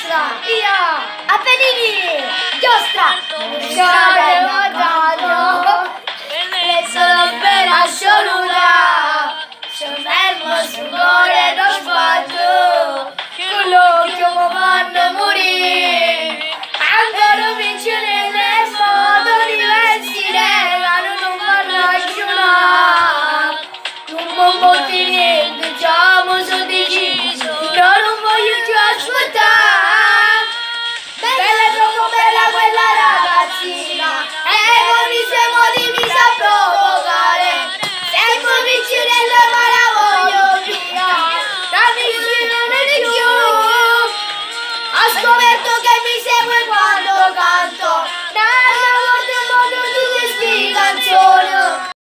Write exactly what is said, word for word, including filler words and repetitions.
Rosa, io, Appennini, giostra, scioglie votato, e sono per assoluto.